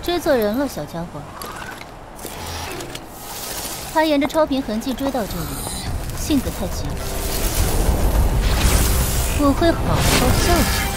追错人了，小家伙。他沿着超频痕迹追到这里，性子太急。我会好好教训你。